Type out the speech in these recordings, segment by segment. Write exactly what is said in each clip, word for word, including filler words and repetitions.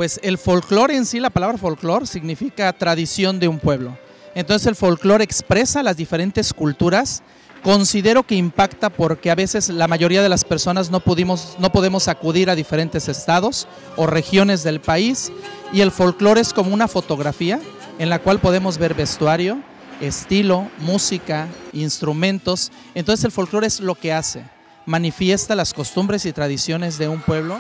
Pues el folclore en sí, la palabra folclore significa tradición de un pueblo. Entonces el folclore expresa las diferentes culturas. Considero que impacta porque a veces la mayoría de las personas no pudimos, no podemos acudir a diferentes estados o regiones del país, y el folclore es como una fotografía en la cual podemos ver vestuario, estilo, música, instrumentos. Entonces el folclore es lo que hace, manifiesta las costumbres y tradiciones de un pueblo.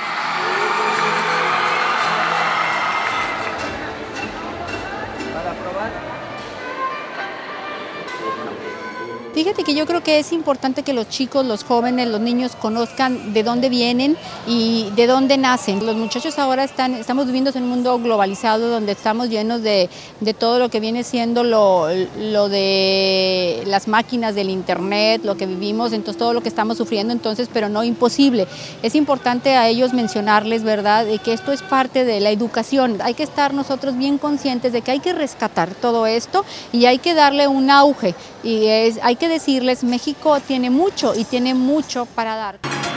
Fíjate que yo creo que es importante que los chicos, los jóvenes, los niños conozcan de dónde vienen y de dónde nacen. Los muchachos ahora están, estamos viviendo en un mundo globalizado donde estamos llenos de, de todo lo que viene siendo lo, lo de las máquinas del internet, lo que vivimos, entonces todo lo que estamos sufriendo, entonces, pero no imposible. Es importante a ellos mencionarles, ¿verdad?, de que esto es parte de la educación. Hay que estar nosotros bien conscientes de que hay que rescatar todo esto y hay que darle un auge. Y es, hay que decirles, México tiene mucho y tiene mucho para dar.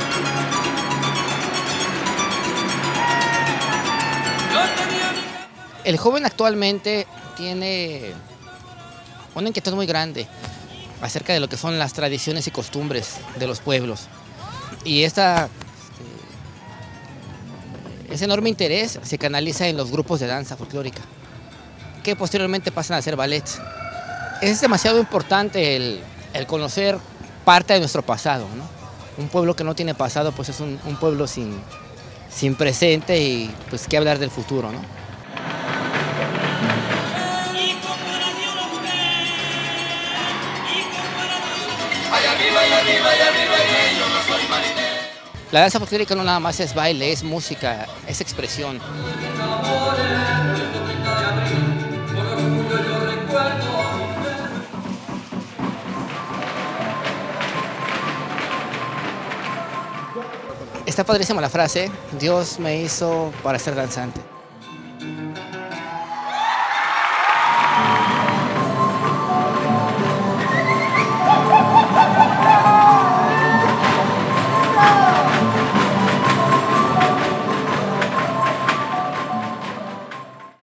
El joven actualmente tiene una inquietud muy grande acerca de lo que son las tradiciones y costumbres de los pueblos. Y esta, este, ese enorme interés se canaliza en los grupos de danza folclórica, que posteriormente pasan a ser ballets. Es demasiado importante el, el conocer parte de nuestro pasado, ¿no? Un pueblo que no tiene pasado, pues es un, un pueblo sin, sin presente y pues qué hablar del futuro, ¿no? La danza folclórica no nada más es baile, es música, es expresión. Está padrísima la frase, Dios me hizo para ser danzante.